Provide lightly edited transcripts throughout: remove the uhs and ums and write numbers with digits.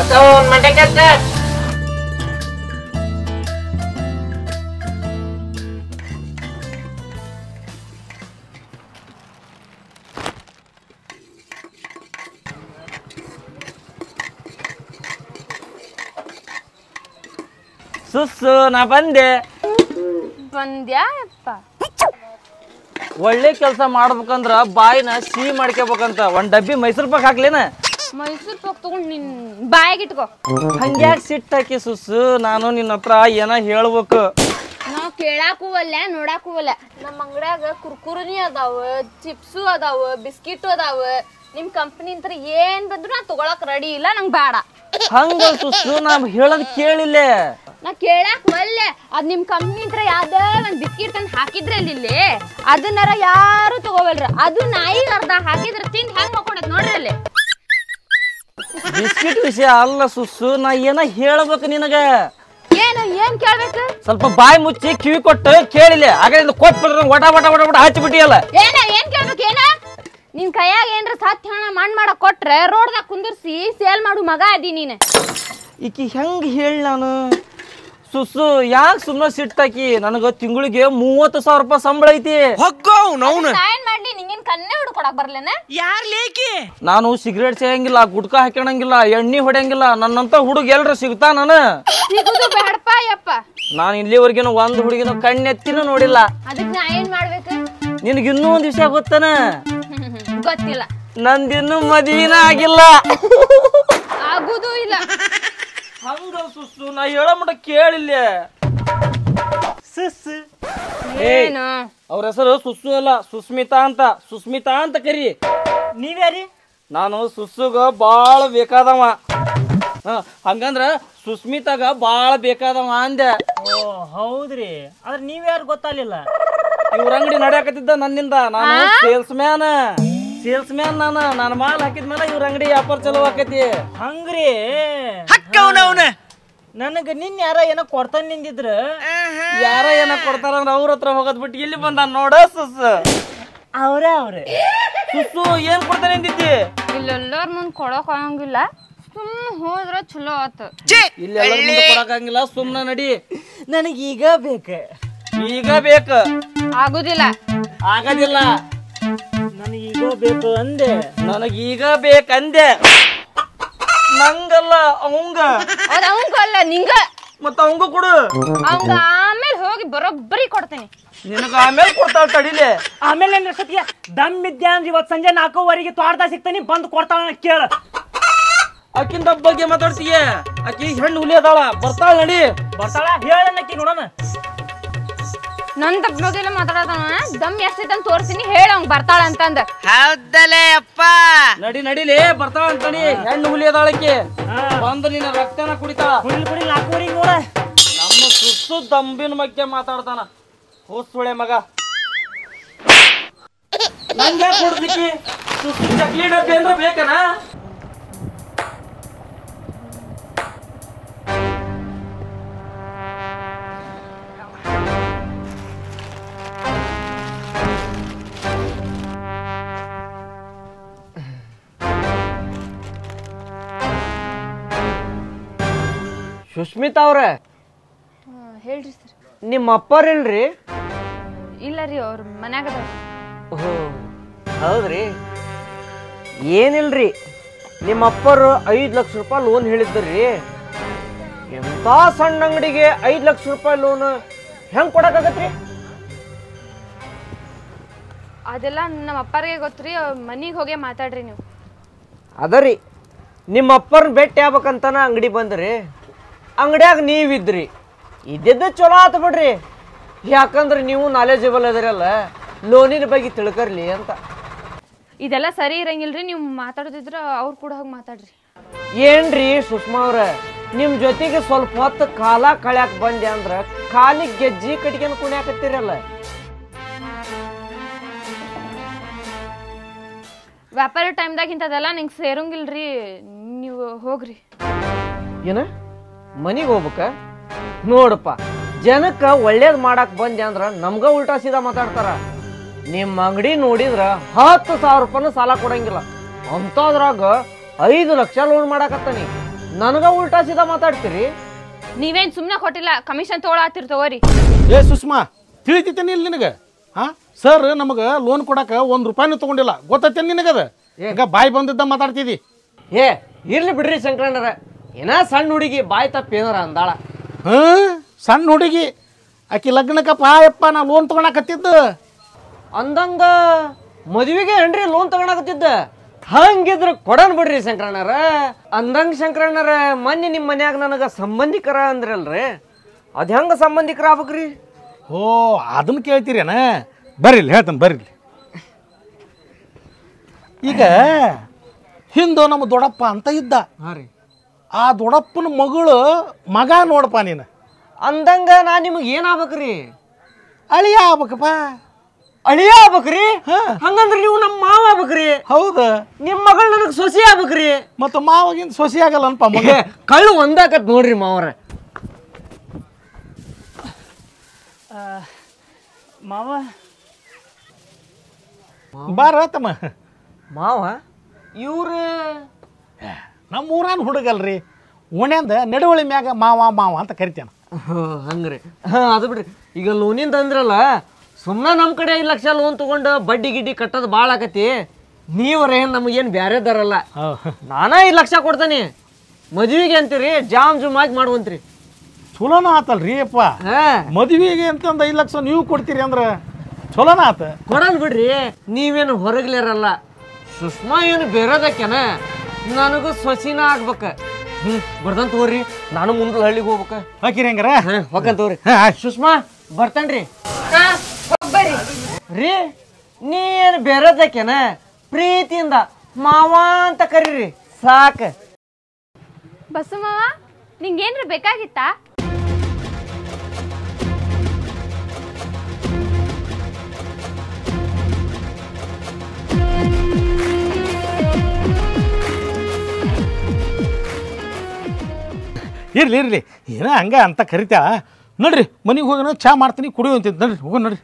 ಸುಸ್ಸು ನಾ ಬಂದೆ. ಬಂದ್ಯಾಪ್ಪ? ಒಳ್ಳೆ ಕೆಲಸ ಮಾಡ್ಬೇಕಂದ್ರ ಬಾಯಿನ ಸಿಹಿ ಮಾಡ್ಕೋಬೇಕಂತ ಒಂದ್ ಡಬ್ಬಿ ಮೈಸೂರು ಪಾಕ್ ಹಾಕ್ಲೇನ? ಮೈಸೂರು ಪಾಕ್ ತಗೊಂಡ್ ನಿನ್ ಬಾಯಾಗಿಟ್ಕೋ. ಹಂಗ್ಯಾಕ್ ಸಿಟ್ಟು ಹಾಕಿ ಸುಸ್ಸು? ನಾನು ನಿನ್ನ ಹತ್ರ ಏನ ಹೇಳ್ಬೇಕು. ನಾವ್ ಕೇಳಾಕೂ ಒಲ್ಲ ನೋಡಾಕೂ ಒಲ್ಲ. ನಮ್ಮ ಅಂಗಡ್ಯಾಗ ಕುರ್ಕುರ್ನಿ ಅದಾವ, ಚಿಪ್ಸು ಅದಾವ, ಬಿಸ್ಕಿಟ್ ಅದಾವ. ನಿಮ್ ಕಂಪ್ನಿ ಅಂತ ಏನ್ ಬಂದ್ರು ನಾ ತಗೊಳಕ್ ರೆಡಿ ಇಲ್ಲ, ನಂಗ್ ಬೇಡ. ಹಂಗ ಸುಸ್ಸು ನಾ ಹೇಳದ್ ಕೇಳಿಲ್ಲ. ನಾ ಕೇಳಾಕ್ ಒಲ್ಲೆ. ಅದ್ ನಿಮ್ ಕಂಪ್ನಿ ಹತ್ರ ಯಾವ್ದ ಒಂದ್ ಬಿಸ್ಕಿಟ್ ತಂದ್ ಹಾಕಿದ್ರಲ್ಲ ಇಲ್ಲಿ, ಅದನ್ನಾರ ಯಾರು ತಗೋವಲ್ರ. ಅದು ನಾಯಿಗೆ ಅರ್ಧ ಹಾಕಿದ್ರ ತಿಂದ್ ಹೆಂಗ್ ಮಾಡ್ಕೊಂಡದ್ ನೋಡ್ರಿ ಅಲ್ಲಿ. ಬಿಸ್ಕಿಟ್ ವಿಷಯ ಅಲ್ಲ ಸುಸ್ಸು, ನಾ ಏನ ಹೇಳ್ಬೇಕು ನಿನಗ. ಏನ್ ಕೇಳ್ಬೇಕು? ಸ್ವಲ್ಪ ಬಾಯಿ ಮುಚ್ಚಿ ಕಿವಿ ಕೊಟ್ಟು ಕೇಳಿಲ್ಲ. ಹಾಗಾದ್ರೆ ಕೊಟ್ಟು ಒಟ ಒಟ ಒಟ ಒಟ ಹಚ್ಚಿ ಬಿಟ್ಟಿಯಲ್ಲ. ಏನ್ ಕೇಳ್ಬೇಕು? ನಿನ್ ಕೈಯಾಗ ಏನ್ರ ಸತ್ಯ ಹಣ ಮಾಡಕ್ ಕೊಟ್ರೆ ರೋಡ್ದಾಗ ಕುಂದರ್ಸಿ ಸೇಲ್ ಮಾಡು ಮಗ ಅದಿ ನೀನ್. ಈಕಿ ಹೆಂಗ್ ಹೇಳಿ ನಾನು? ಸುಸ್ಸು ಯಾಕೆ ಸುಮ್ಮನೆ ಸಿಟ್ಟಾಕಿ? ನನಗ ತಿಂಗಳಿಗೆ 30,000 ರೂಪಾಯಿ ಸಂಬಳ ಐತಿ. ಏನ್ ಮಾಡ್ಲಿ? ನಿಂಗೇನ್ ಕನ್ನೆ ಹುಡ್ಕೊಡಕ್ ಬರ್ಲೇನ? ನಾನು ಸಿಗರೇಟ್ ಸೇಯಂಗಿಲ್ಲ, ಗುಟ್ಕಾ ಹಾಕ್ಯಣಂಗಿಲ್ಲ, ಎಣ್ಣಿ ಹೊಡೆಯಂಗಿಲ್ಲ. ನನ್ನಂತ ಹುಡುಗ ಎಲ್ರ ಸಿಗ್ತಾ ನಾನು? ಸಿಗುದು ಬೇಡಪ್ಪ ಯಪ್ಪ. ನಾನು ಇಲ್ಲಿವರೆಗಿನ ಒಂದ್ ಹುಡುಗಿನ ಕಣ್ಣೆತ್ತಿನೂ ನೋಡಿಲ್ಲ. ಅದಕ್ ನಾ ಏನ್ ಮಾಡ್ಬೇಕು? ನಿನಗೆ ಇನ್ನೂ ಒಂದ್ ವಿಷಯ ಗೊತ್ತನ? ಗೊತ್ತಿಲ್ಲ. ನಂದಿನ್ನೂ ಮದುವಿನ ಆಗಿಲ್ಲ. ಆಗುದು ಇಲ್ಲ. ಹಂಗ ಸುಸ್ಸು ನಾ ಹೇಳೋ ಮಟ ಕೇಳಿಲ್ಲ. ಏನು? ಅವ್ರ ಹೆಸರು ಸುಸ್ಸು ಅಲ್ಲ, ಸುಸ್ಮಿತಾ ಅಂತ. ಸುಸ್ಮಿತಾ ಅಂತ ಕರಿ. ನೀವ್ಯಾರಿ? ನಾನು ಸುಸ್ಸುಗ ಬಾಳ ಬೇಕಾದವ. ಹಂಗಂದ್ರ ಸುಸ್ಮಿತಾಗ ಬಾಳ ಬೇಕಾದವ ಅಂದೆ. ಓ ಹೌದ್ರಿ, ಆದ್ರೆ ನೀವ್ಯಾರು ಗೊತ್ತಾಗ್ಲಿಲ್ಲ. ಇವ್ರ ಅಂಗಡಿ ನಡೆಯಕತ್ತಿದ್ದ ನನ್ನಿಂದ. ನಾನು ಸೇಲ್ಸ್ ಮ್ಯಾನ್ ನಾನು. ನನ್ನ ಮಾಲ್ ಹಾಕಿದ್ಮೇಲೆ ಇವ್ರ ಅಂಗಡಿ ವ್ಯಾಪಾರ ಚಲೋ ಆಕೈತಿ. ಹಂಗ್ರಿ? ನನಗ ನಿನ್ ಯಾರ ಏನೋ ಕೊಡ್ತಾನೆ ನಿಂದಿದ್ರ. ಯಾರ ಏನ ಕೊಡ್ತಾರಂದ್ರ ಅವ್ರ ಹತ್ರ ಹೋಗೋದ್ ಬಿಟ್ಟು ಇಲ್ಲಿ ಬಂದ ನೋಡ ಸುಸ್ಸು. ಅವ್ರೇ ಸುಸ್ಸು ಏನ್ ಕೊಡ್ತಾನೆ ನಿಂದಿದ್ದಿ? ಇಲ್ಲೆಲ್ಲರ ಮುಂದ್ ಕೊಡಕ್ ಆಗಂಗಿಲ್ಲ, ಸುಮ್ ಹೋದ್ರ ಚಲೋ ಆತ. ಇಲ್ಲಿ ಎಲ್ಲರ ಮುಂದೆ ಕೊಡಕಂಗಿಲ್ಲ, ಸುಮ್ನ ನಡಿ. ನನಗ ಈಗ ಬೇಕು. ಆಗುದಿಲ್ಲ. ಆಗದಿಲ್ಲ. ನನಗೀಗ ಬೇಕು ಅಂದೆ. ನನಗೀಗ ಬೇಕಂದೆ. ನಂಗಲ್ಲ, ಅವಂಗ. ಅವಂಗಲ್ಲ, ನಿಂಗ. ಮತ್ತ ಅವಂಗ ಕೊಡು. ಅವಂಗ ಆಮೇಲೆ ಹೋಗಿ ಬರೋಬ್ಬರಿ ಕೊಡ್ತೇನೆ. ನಿನಗ ಆಮೇಲೆ ಕೊಡ್ತಾಳ ತಡಿಲೆ. ಆಮೇಲೆ ಏನ್ ಸತ್ಯ ದಮ್ ಇದ್ಯಾ ಅಂದ್ರೆ ಇವತ್ ಸಂಜೆ 4:15 ತೋಟದಾಗ ಸಿಗ್ತಾನಿ, ಬಂದು ಕೊಡ್ತಾಳ ಕೇಳ. ಆಕಿನ ಬಗ್ಗೆ ಮಾತಾಡ್ತೀಯ? ಆಕಿ ಹೆಣ್ಣು ಹುಲಿ ಅದಾಳ, ಬರ್ತಾಳ ನಡಿ. ಬರ್ತಾಳ ಹೇಳಕ್ಕಿ ನೋಡೋಣ. ನನ್ ತಪ್ಪ ಬಗ್ಗೆ ಮಾತಾಡತಾನ. ದಮ್ ಎಷ್ಟೈತಂತ ತೋರ್ತೀನಿ, ಹೇಳ ಅವಂಗ ಬರ್ತಾಳ ಅಂತಂದ. ಹೌದಲೇ ಅಪ್ಪ. ನಡಿಲೆ ಬರ್ತಾಳ ಅಂತಡಿ. ಹೆಣ್ಣು ಹುಲಿ ಅದಾಳಕ್ಕೆ ಬಂದು ನಿನ್ನ ರಕ್ತನ ಕುಡಿತಾಳ. ಕುಡಿ 4:15 ನೋಡ. ನಮ್ಮ ಸುಸ್ಸು ದಂಬಿನ ಬಗ್ಗೆ ಮಾತಾಡ್ತಾನ. ಹೋಸ್ಸುಳೆ ಮಗ. ನಂಗೆ ಕೊಡ್ಲಿಕ್ಕೆ ಸುಸ್ಸು ಚಕ್ಲಿ ಡಬ್ಬಿ ಅಂದ್ರೆ ಬೇಕನ? ಸುಸ್ಮಿತಾ ಅವ್ರ ಹೇಳ್ರಿ ಸರ್. ನಿಮ್ಮ ಅಪ್ಪರಿಲ್ರಿ? ಇಲ್ಲ ರೀ, ಅವ್ರ ಮನ್ಯಾಗ. ಹೌದ್ರಿ? ಏನಿಲ್ರಿ, ನಿಮ್ಮ ಅಪ್ಪರು 5 ಲಕ್ಷ ರೂಪಾಯಿ ಲೋನ್ ಹೇಳಿದ್ರಿ. ಎಂತ ಸಣ್ಣ ಅಂಗಡಿಗೆ 5 ಲಕ್ಷ ರೂಪಾಯಿ ಲೋನ್ ಹೆಂಗ್ ಕೊಡಕಾಗತ್ರಿ? ಅದೆಲ್ಲ ನಮ್ಮ ಅಪ್ಪರಿಗೆ ಗೊತ್ತ್ರಿ. ಮನಿಗೆ ಹೋಗಿ ಮಾತಾಡ್ರಿ ನೀವು. ಅದರಿ, ನಿಮ್ಮ ಅಪ್ಪರ್ನ ಭೇಟಿ ಆಗ್ಬೇಕಂತನ ಅಂಗಡಿ ಬಂದ್ರಿ. ಅಂಗಡಿಯಾಗ ನೀವಿದ್ರಿ. ಇದ್ದಿದ್ದು ಚಲೋ ಆತ ಬಿಡ್ರಿ. ಯಾಕಂದ್ರೆ ನೀವು ನಾಲೆಜಬಲ್ ಅದರಲ್ಲ, ಲೋನಿನ ಬಗ್ಗೆ ತಿಳ್ಕರ್ಲಿ ಅಂತ. ಇದೆಲ್ಲ ಸರಿ ಇರಂಗಿಲ್ರಿ. ನೀವು ಮಾತಾಡೋದಿದ್ರ ಅವ್ರು ಕೂಡ ಹೋಗಿ ಮಾತಾಡ್ರಿ. ಏನ್ರಿ ಸುಷ್ಮಾ ಅವ್ರ, ನಿಮ್ ಜೊತೆಗೆ ಸ್ವಲ್ಪ ಹೊತ್ತು ಕಾಲ ಕಳ್ಯಾಕ್ ಬಂದೆ ಅಂದ್ರ ಕಾಲಿಗೆ ಗೆಜ್ಜಿ ಕಟ್ಗೆನ್ ಕುಣ್ಯಾಕತ್ತೀರಲ್ಲ. ವ್ಯಾಪಾರ ಟೈಮ್ದಾಗ ಇಂಥದೆಲ್ಲ ನಿಂಗೆ ಸೇರಂಗಿಲ್ರಿ. ನೀವು ಹೋಗ್ರಿ. ಏನ ಮನಿಗೆ ಹೋಗ್ಬೇಕ? ನೋಡಪ್ಪ, ಜನಕ್ಕ ಒಳ್ಳೇದ್ ಮಾಡಕ್ ಬಂದೆ ಅಂದ್ರ ನಮ್ಗ ಉಲ್ಟಾ ಸೀದಾ ಮಾತಾಡ್ತಾರ. ನಿಮ್ ಅಂಗಡಿ ನೋಡಿದ್ರ 10,000 ರೂಪಾಯಿನ ಸಾಲ ಕೊಡಂಗಿಲ್ಲ, ಅಂತದ್ರಾಗ 5 ಲಕ್ಷ ಲೋನ್ ಮಾಡಾಕತ್ತಾನಿ. ನನಗ ಉಲ್ಟಾ ಸೀದಾ ಮಾತಾಡ್ತೀರಿ. ನೀವೇನ್ ಸುಮ್ನೆ ಕೊಟ್ಟಿಲ್ಲ, ಕಮಿಷನ್ ತಗೊಳತ್ತಿರ್ ತಗೋರಿ. ಏ ಸುಷ್ಮಾ, ತಿಳಿತೈತೇನಿ ಇಲ್ಲಿ ನಿನಗೆ? ಹಾಂ ಸರ್ ನಮಗೆ ಲೋನ್ ಕೊಡಕ್ಕೆ 1 ರೂಪಾಯಿನೂ ತೊಗೊಂಡಿಲ್ಲ, ಗೊತ್ತೈತೇನು ನಿನಗದ? ಈಗ ಬಾಯಿ ಬಂದಿದ್ದ ಮಾತಾಡ್ತಿದ್ದಿ. ಏ ಇರ್ಲಿ ಬಿಡ್ರಿ ಶಂಕರಣ್ಣರ, ಏನ ಸಣ್ಣ ಹುಡುಗಿ ಬಾಯಿ ತಪ್ಪೇನಾರ ಅಂದಾಳ. ಸಣ್ಣ ಹುಡುಗಿ ಆಕಿ ಲಗ್ನಕ್ಕಪ್ಪ ಯಪ್ಪ ನಾ ಲೋನ್ ತೊಗೊಳಕತ್ತಿದ್ದು. ಅಂದಂಗ ಮದುವೆಗೆ ಏನ್ರಿ ಲೋನ್ ತಗೊಳಕತ್ತಿದ್ದ? ಹಂಗಿದ್ರ ಕೊಡನ್ ಬಿಡ್ರಿ ಶಂಕರಣ್ಣರ. ಅಂದಂಗ ಶಂಕರಣ್ಣರ, ಮೊನ್ನೆ ನಿಮ್ಮ ಮನ್ಯಾಗ ನನಗೆ ಸಂಬಂಧಿಕರ ಅಂದ್ರಲ್ರಿ, ಅದು ಹೆಂಗ ಸಂಬಂಧಿಕರ ಆಗ್ಬೇಕ್ರಿ? ಓ ಅದನ್ನು ಕೇಳ್ತೀರೇನ? ಬರ್ರಿಲ್ಲ ಹೇಳ್ತಾನೆ ಬರ್ರಿಲ್ಲ. ಈಗ ಹಿಂದೆ ನಮ್ಮ ದೊಡ್ಡಪ್ಪ ಅಂತ ಇದ್ದ. ಹಾಂ ರೀ. ಆ ದೊಡ್ಡಪ್ಪನ ಮಗ ನೋಡಪ್ಪ ನೀನು. ಅಂದಂಗ ನಾ ನಿಮಗೆ ಏನಾಗ್ಬೇಕ್ರಿ? ಅಳಿಯ ಆಗ್ಬೇಕಪ್ಪ. ಅಳಿಯ ಆಗ್ಬೇಕ್ರಿ? ಹಂಗಂದ್ರೆ ನೀವು ನಮ್ಮ ಮಾವ ಆಗ್ಬೇಕ್ರಿ. ಹೌದು. ನಿಮ್ಮ ಮಗಳು ನನಗೆ ಸೊಸೆ ಆಗ್ಬೇಕ್ರಿ. ಮತ್ತು ಮಾವಾಗಿಂದ ಸೊಸೆ ಆಗಲ್ಲ ಅನ್ಪ ಮಗ. ಕಳ್ಳು ಒಂದಾಕತ್ ನೋಡ್ರಿ ಮಾವರ. ಮಾವ ಬಾರ ತಮ್ಮ. ಮಾವ ಇವ್ರು ನಮ್ಮ ಊರಾನ ಹುಡುಗಲ್ರಿ, ಓಣ್ಯಾಂದ ನಡವಳಿ ಮ್ಯಾಗ ಮಾವ ಅಂತ ಕರಿತೇನೆ. ಹಂಗ್ರಿ. ಅದು ಬಿಡ್ರಿ, ಈಗ ಲೋನಿಂದ ಅಂದ್ರಲ್ಲ, ಸುಮ್ಮನೆ ನಮ್ಮ ಕಡೆ 5 ಲಕ್ಷ ಲೋನ್ ತೊಗೊಂಡು ಬಡ್ಡಿ ಗಿಡ್ಡಿ ಕಟ್ಟೋದು ಭಾಳ ಆಕತಿ. ನೀವ್ರೇನು ನಮಗೇನು ಬ್ಯಾರೆದಾರಲ್ಲ. ನಾನಾ 5 ಲಕ್ಷ ಕೊಡ್ತೇನೆ, ಮದುವೆಗೆ ಅಂತೀರಿ ಜಾಮ್ ಜುಮ್ ಆಗಿ ಮಾಡುವಂತ್ರಿ. ಚಲೋನ ಆತಲ್ರಿ ಅಪ್ಪ. ಮದುವೆಗೆ ಅಂತಂದು 5 ಲಕ್ಷ ನೀವು ಕೊಡ್ತೀರಿ ಅಂದ್ರೆ ಚಲೋನ ಆತ. ಕೊಡಲ್ ಬಿಡ್ರಿ, ನೀವೇನು ಹೊರಗ್ಲಿರಲ್ಲ. ಸುಷ್ಮಾ ಏನು ಬೇರೆದಕ್ಕೆನ, ನನಗೂ ಸೊಸಿನ ಆಗ್ಬೇಕ. ಬರ್ದಂತ ತಗೋರಿ, ನಾನು ಮುಂದೆ ಹಳ್ಳಿಗೆ ಹೋಗ್ಬೇಕ. ಹಾಕಿರಿ ಹಂಗಾರ? ಹೋಗಂತ ತಗೋರಿ. ಸುಷ್ಮಾ ಬರ್ತೇನ್ರಿ. ರೀ ನೀ ಏನು ಬೇರೆದಕ್ಕೆನ, ಪ್ರೀತಿಯಿಂದ ಮಾವ ಅಂತ ಕರೀರಿ ಸಾಕ. ಬಸ್ಸು ಮಾವ, ನಿಂಗೇನ್ರ ಬೇಕಾಗಿತ್ತಾ? ಇರ್ಲಿ ಏನೋ ಹಂಗ ಅಂತ ಕರಿತಾ. ನೋಡ್ರಿ ಮನೆಗೆ ಹೋಗೋಣ, ಚಾ ಮಾಡ್ತೀನಿ ಕುಡಿಯೋ ಅಂತಿದ್ದು. ನೋಡ್ರಿ ಹೋಗೋಣ ನೋಡ್ರಿ.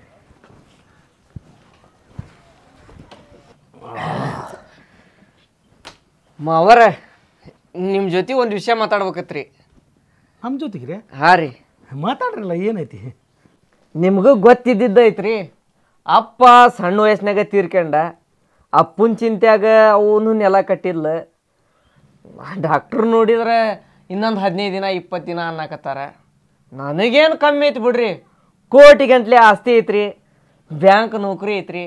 ಮಾವರ, ನಿಮ್ಮ ಜೊತೆ ಒಂದು ವಿಷಯ ಮಾತಾಡ್ಬೇಕತ್ರಿ. ನಮ್ಮ ಜೊತೆಗೆ ರೀ? ಹಾಂ ರೀ. ಮಾತಾಡ್ರಲ್ಲ, ಏನೈತಿ? ನಿಮಗೂ ಗೊತ್ತಿದ್ದೈತ್ರಿ, ಅಪ್ಪ ಸಣ್ಣ ವಯಸ್ಸಿನಾಗ ತೀರ್ಕೊಂಡ. ಅಪ್ಪನ ಚಿಂತ್ಯಾಗ ಅವನು ನೆಲ ಕಟ್ಟಿಲ್ಲ. ಡಾಕ್ಟ್ರು ನೋಡಿದ್ರೆ ಇನ್ನೊಂದು 15 ದಿನ 20 ದಿನ ಅನ್ನಕತ್ತಾರ. ನನಗೇನು ಕಮ್ಮಿ ಐತಿ ಬಿಡ್ರಿ, ಕೋಟಿ ಗಂಟ್ಲೆ ಆಸ್ತಿ ಐತ್ರಿ, ಬ್ಯಾಂಕ್ ನೌಕರಿ ಐತ್ರಿ.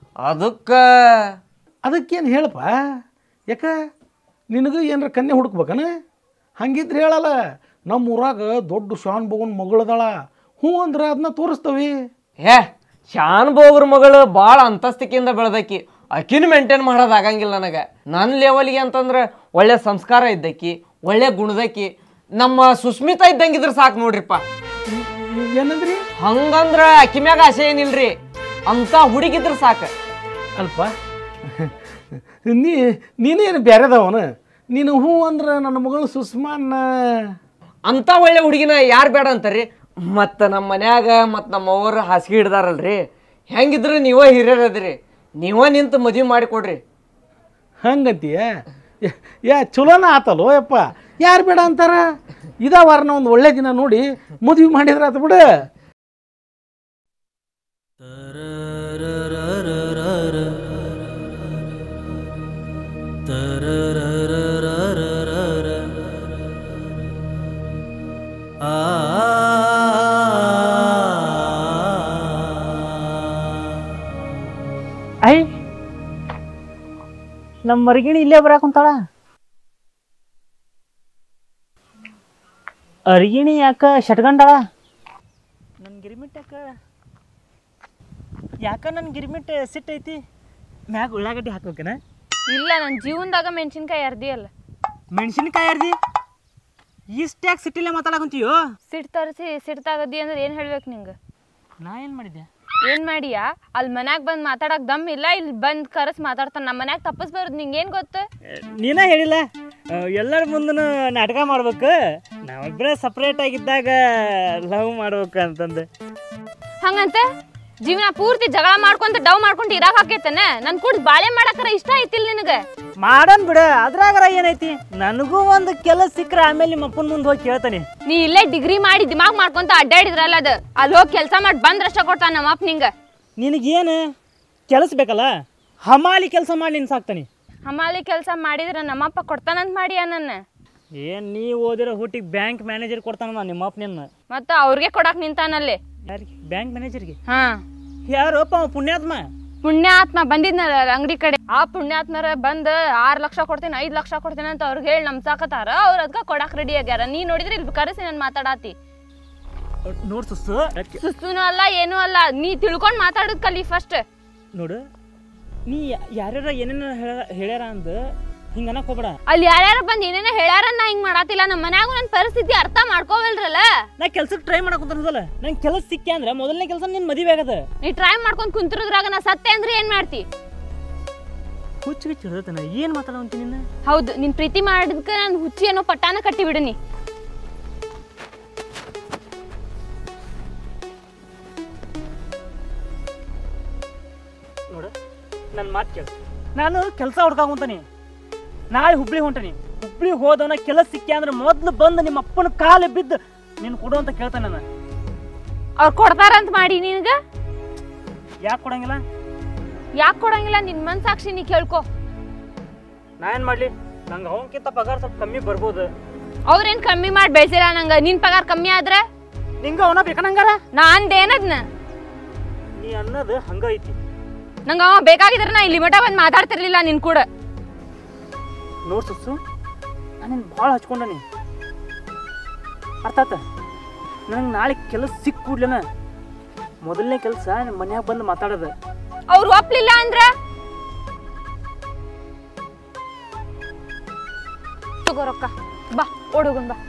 ಅದಕ್ಕೇನು ಹೇಳಪ್ಪ? ಯಾಕ ನಿನಗೂ ಏನಾರ ಕನ್ಯೆ ಹುಡುಕ್ಬೇಕನ? ಹಂಗಿದ್ರೆ ಹೇಳಲ್ಲ. ನಮ್ಮ ಊರಾಗ ದೊಡ್ಡ ಶಾನ್ ಬೋಗನ್ ಮಗಳದಾಳ, ಹ್ಞೂ ಅಂದ್ರೆ ಅದನ್ನ ತೋರಿಸ್ತವಿ. ಶಾನ್ ಬೋಗ್ರ ಮಗಳು ಭಾಳ ಅಂತಸ್ತಿಕೆಯಿಂದ ಬೆಳೆದಕ್ಕಿ, ಅಕ್ಕಿನ ಮೇಂಟೈನ್ ಮಾಡೋದು ಆಗಂಗಿಲ್ಲ ನನಗೆ. ನನ್ನ ಲೆವೆಲ್ಗೆ ಅಂತಂದ್ರೆ ಒಳ್ಳೆ ಸಂಸ್ಕಾರ ಇದ್ದಕ್ಕಿ, ಒಳ್ಳೆ ಗುಣದಕ್ಕಿ, ನಮ್ಮ ಸುಸ್ಮಿತಾ ಇದ್ದಂಗಿದ್ರೆ ಸಾಕು ನೋಡ್ರಿಪ್ಪ. ಏನಂದ್ರಿ? ಹಂಗಂದ್ರೆ ಅಕ್ಕಿ ಮ್ಯಾಗ ಆಸೆ ಏನಿಲ್ರಿ, ಅಂತ ಹುಡುಗಿದ್ರೆ ಸಾಕು. ಅಲ್ಪ ನೀನೇನು ಬೇರೆದವನ? ನೀನು ಹ್ಞೂ ಅಂದ್ರೆ ನನ್ನ ಮಗಳು ಸುಷ್ಮಾನ ಅಂತ ಒಳ್ಳೆ ಹುಡುಗಿನ ಯಾರು ಬೇಡ ಅಂತಾರ್ರಿ? ಮತ್ತು ನಮ್ಮ ಮನ್ಯಾಗ ಮತ್ತು ನಮ್ಮ ಅವ್ರ ಹಾಸಿಗೆ ಹಿಡ್ದಾರಲ್ರಿ, ಹೆಂಗಿದ್ರು ನೀವೇ ಹಿರಿಯರದ್ರಿ, ನೀವೇ ನಿಂತು ಮದುವೆ ಮಾಡಿಕೊಡ್ರಿ. ಹಂಗಂತೀಯ? ಚಲೋನ ಆತಲ್ಲೋ ಯಪ್ಪ, ಯಾರು ಬೇಡ ಅಂತಾರ? ವಾರನ ಒಂದು ಒಳ್ಳೆ ದಿನ ನೋಡಿ ಮದುವೆ ಮಾಡಿದ್ರೆ ಆತ ಬಿಡು. ಐ ನಮ್ಮ ಮರಗಿಣಿ ಇಲ್ಲೇ ಬರಾಕುಂತಾಳ. ಅರ್ಗಿಣಿ ಯಾಕ ಶಟ್ಗಂಡಾಳ? ನನ್ನ ಗಿರಿಮಿಟ್ ಯಾಕ ನನ್ನ ಗಿರಿಮಿಟ್ ಸಿಟ್ಟೈತಿ? ಮ್ಯಾಗ ಉಳ್ಳಾಗಡ್ಡಿ ಹಾಕ್ಬೇಕನ? ಇಲ್ಲ, ನನ್ನ ಜೀವನದಾಗ ಮೆಣಸಿನ್ಕಾಯಿ ಅರ್ದಿ ಅಲ್ಲ. ಮೆಣಸಿನ್ಕಾಯಿ ಅರ್ದಿ? ಇಷ್ಟು ಯಾಕೆ ಸಿಟ್ಟಿಲ್ಲೇ ಮಾತಾಡಕಂತೀಯೋ? ಸಿಟ್ಟು ತರಿಸಿ ಸಿಟ್ಟಾಗದ್ದಿ ಅಂದ್ರೆ ಏನು ಹೇಳ್ಬೇಕು ನಿಂಗೆ? ನಾ ಏನು ಮಾಡಿದ್ದೆ? ಏನು ಮಾಡಿಯಾ? ಅಲ್ಲಿ ಮನ್ಯಾಗ ಬಂದು ಮಾತಾಡಕ್ಕೆ ದಮ್ ಇಲ್ಲ, ಇಲ್ಲಿ ಬಂದು ಕರೆಸಿ ಮಾತಾಡ್ತಾನೆ. ನಮ್ಮ ಮನ್ಯಾಗ ತಪ್ಪಿಸ್ಬಾರ್ದು, ನಿಂಗೇನು ಗೊತ್ತು? ನೀನೇ ಹೇಳಿಲ್ಲ ಎಲ್ಲರ ಮುಂದೂ ನಾಟಕ ಮಾಡ್ಬೇಕು, ನಾವಿಬ್ಬರೇ ಸಪ್ರೇಟ್ ಆಗಿದ್ದಾಗ ಲವ್ ಮಾಡ್ಬೇಕು ಅಂತಂದು. ಹಂಗಂತ ಜೀವನ ಪೂರ್ತಿ ಜಗಳ ಮಾಡ್ಕೊಂತ ಡವ್ ಮಾಡ್ಕೊಂತ ಇರಾಕ್ ಹಾಕೈತನ ನನ್ ಕೂಡ ಬಾಳೆ ಮಾಡಾಕರ ಇಷ್ಟ ಐತಿಲ್ ನಿನಗ ಮಾಡನ್ ಬಿಡ ಅದ್ರಾಗರ ಏನೈತಿ ನನಗೂ ಒಂದು ಕೆಲಸ ಸಿಕ್ಕ್ರ ಆಮೇಲೆ ನಿಮ್ಮ ಅಪ್ಪನ ಮುಂದೆ ಹೋಗಿ ಕೇಳ್ತಾನೆ. ನೀ ಇಲ್ಲೇ ಡಿಗ್ರಿ ಮಾಡಿ ದಿಮಾಗ್ ಮಾಡ್ಕೊಂತ ಅಡ್ಡಾಡಿದ್ರಲ್ಲ ಅದ ಅಲ್ಲಿ ಹೋಗಿ ಕೆಲಸ ಮಾಡಿ ಬಂದ್ ರಷ್ಟ ಕೊಡ್ತಾನ ನಮ್ಮಪ್ಪ ನಿಂಗ. ನಿನಗೇನು ಕೆಲಸ ಬೇಕಲ್ಲ, ಹಮಾಲಿ ಕೆಲಸ ಮಾಡಿ ನಿನ್ ಸಾಕ್ತಾನೆ. ಹಮಾಲಿ ಕೆಲಸ ಮಾಡಿದ್ರ ನಮ್ಮಪ್ಪ ಕೊಡ್ತಾನಂತ ಮಾಡಿ ನನ್ನ ಏನ್ ನೀ ಓದಿರೋ ಹುಟ್ಟಿಗೆ ಬ್ಯಾಂಕ್ ಮ್ಯಾನೇಜರ್ ಕೊಡ್ತಾನ ನಿಮ್ಮಪ್ಪ ನಿನ್ನ. ಮತ್ತ ಅವ್ರಿಗೆ ಕೊಡಾಕ್ ನಿಂತಾನಲ್ಲಿ. ಯಾರಿಗೆ? ಬ್ಯಾಂಕ್ ಮ್ಯಾನೇಜರ್ಗೆ? ಹಾ ಯಾರಪ್ಪ ಪುಣ್ಯಾತ್ಮ? ಪುಣ್ಯಾತ್ಮ ಬಂದಿದ್ನಲ್ಲ ಅಂಗಡಿ ಕಡೆ. ಆ ಪುಣ್ಯಾತ್ಮರ ಬಂದ್ 6 ಲಕ್ಷ ಕೊಡ್ತೇನೆ 5 ಲಕ್ಷ ಕೊಡ್ತೇನೆ ಅಂತ ಅವ್ರಿಗೆ ಹೇಳಿ ನಮ್ಸಾಕತಾರ. ಅವ್ರ ಅದಕ್ಕ ಕೊಡಾಕ್ ರೆಡಿ ಆಗ್ಯಾರ. ನೀ ನೋಡಿದ್ರೆ ಇಲ್ಲಿ ಕರೆಸಿ ನನ್ ಮಾತಾಡಾತಿ. ನೋಡ್ ಸುಸ್ಸು, ಸುಸ್ತೂನು ಅಲ್ಲ ಏನೂ ಅಲ್ಲ, ನೀ ತಿಳ್ಕೊಂಡ್ ಮಾತಾಡೋದ್ ಕಲಿ ಫಸ್ಟ್. ನೋಡು ನೀ ಯಾರ್ಯಾರ ಏನೇನ ಹೇಳ್ಯಾರ ಅಂದ ಹಿಂಗ ಅನ್ನಕ್ ಹೋಗ್ಬೇಡ. ಅಲ್ಲಿ ಯಾರ್ಯಾರ ಬಂದ್ ಏನೇನ ಹೇಳ್ಯಾರ ನಾ ಹಿಂಗ್ ಮಾಡಾತಿಲ್ಲ. ನಮ್ಮ ಮನ್ಯಾಗ ನನ್ ಪರಿಸ್ಥಿತಿ ಅರ್ಥ ಮಾಡ್ಕೋವಲ್ರಲ್ಲ. ನಾ ಕೆಲ್ಸಕ್ಕೆ ಟ್ರೈ ಮಾಡಕಂತಲ್ಲ, ನಂಗೆ ಕೆಲಸ ಸಿಕ್ಕಿ ಅಂದ್ರೆ ಮೊದಲನೇ ಕೆಲಸ ನಿನ್ ಮದುವೆ ಆಗದ. ನೀ ಟ್ರೈ ಮಾಡ್ಕೊಂಡ್ ಕುಂತಿರೋದ್ರಾಗ ನಾ ಸತ್ತೆ ಅಂದ್ರೆ ಏನ್ ಮಾಡ್ತಿ? ಹುಚ್ಚಿಗೆ ಚಿಡತನ ಏನ್ ಮಾತಾಡಂತ ನಿನ್ನ? ಹೌದು, ನೀನ್ ಪ್ರೀತಿ ಮಾಡಿದ್ಕ ನಾನು ಹುಚ್ಚಿ ಅನ್ನೋ ಪಟ್ಟಾನ ಕಟ್ಟಿ ಬಿಡನಿ. ನೋಡ ನನ್ನ ಮಾತು ಕೇಳ, ನಾನು ಕೆಲಸ ಹುಡ್ಕಾಕೊಂತಾನೆ. ನಾಳೆ ಹುಬ್ಳಿ ಹೊಂಟನಿ. ಹುಬ್ಳಿ ಹೋದವನ ಕೆಲಸ ಸಿಕ್ಕಿ ಅಂದ್ರೆ ಮೊದ್ಲು ಬಂದು ನಿಮ್ಮ ಅಪ್ಪನ ಕಾಲು ಬಿದ್ದು ನೀನು ಕೊಡು ಅಂತ ಕೇಳ್ತಾನೆ. ನಾನು ಅವ್ರು ಕೊಡ್ತಾರಂತ ಮಾಡಿ ನಿನ್ಗ ಯಾಕೆ ಕೊಡಂಗಿಲ್ಲ? ಯಾಕೆ ಕೊಡಂಗಿಲ್ಲ? ನಿನ್ ಮನ್ಸಾಕ್ಷಿ ನೀ ಕೇಳ್ಕೊ. ನಾ ಏನ್ ಮಾಡ್ಲಿ? ನಂಗೆ ಅವನಕ್ಕಿಂತ ಪಗಾರ ಸ್ವಲ್ಪ ಕಮ್ಮಿ ಬರ್ಬೋದು. ಅವ್ರೇನ್ ಕಮ್ಮಿ ಮಾಡಿ ಬೆಳ್ಸಿಲ್ಲ ನಂಗ. ನಿನ್ ಪಗಾರ ಕಮ್ಮಿ ಆದ್ರೆ ನಿಂಗ ಅವನ ಬೇಕನಂಗಾರ? ನಾಂದೇನದ್ನ ನೀ ಅನ್ನೋದು ಹಂಗ ಐತಿ. ನಂಗ ಅವ ಬೇಕಾಗಿದ್ರೆ ನಾ ಇಲ್ಲಿ ಮಠ ಬಂದು ಮಾತಾಡ್ತಿರ್ಲಿಲ್ಲ ನಿನ್ ಕೂಡ. ನೋಡ್ ಸುಸ್ಸು, ನಾನು ಭಾಳ ಹಚ್ಕೊಂಡನಿ, ಅರ್ಥ ಆತ? ನನಗೆ ನಾಳೆ ಕೆಲಸ ಸಿಕ್ಕ ಕೂಡ್ಲೇನ ಮೊದಲನೇ ಕೆಲಸ ಮನ್ಯಾಗ ಬಂದು ಮಾತಾಡೋದು. ಅವ್ರು ಒಪ್ಲಿಲ್ಲ ಅಂದ್ರ ತಗೋ ರೊಕ್ಕ, ಬಾ ಓಡೋಗುನ್ ಬಾ.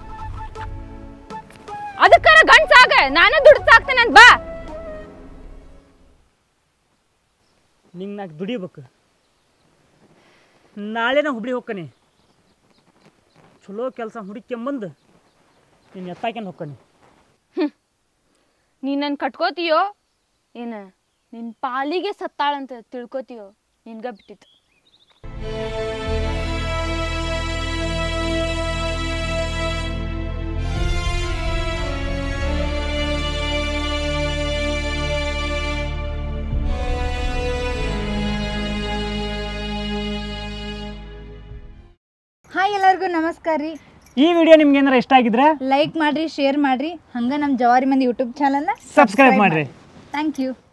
ಅದಕ್ಕಾರ ಗಂಡ್ಸಾಗ ನಾನು ದುಡ್ಡು ಸಾಕ್ತೇನೆ ಅಂತ ಬಾ. ನಿಂಗೆ ನಾಲ್ಕು ದುಡಿಬೇಕು. ನಾಳೆ ನಾ ಹುಬ್ಳಿ ಹೋಗ್ಕನಿ. ಚಲೋ ಕೆಲಸ ಹುಡುಕ್ಯಂಬಂದು ನೀನು ಎತ್ತಾಕ್ಯಂಡು ಹೋಗ್ಕನಿ. ನೀ ನನ್ ಕಟ್ಕೋತೀಯೋ ಏನ ನಿನ್ ಪಾಲಿಗೆ ಸತ್ತಾಳಂತ ತಿಳ್ಕೊತೀಯೋ ನಿನ್ಗ ಬಿಟ್ಟಿತ್ತು. ಹಾಯ್ ಎಲ್ಲರಿಗೂ ನಮಸ್ಕಾರ ರೀ. ಈ ವಿಡಿಯೋ ನಿಮ್ಗೆ ಏನಾರ ಇಷ್ಟ ಆಗಿದ್ರೆ ಲೈಕ್ ಮಾಡ್ರಿ, ಶೇರ್ ಮಾಡ್ರಿ, ಹಂಗ ನಮ್ಮ ಜವಾರಿ ಮಂದಿ ಯೂಟ್ಯೂಬ್ ಚಾನಲ್ನ ಸಬ್ಸ್ಕ್ರೈಬ್ ಮಾಡ್ರಿ. Thank you.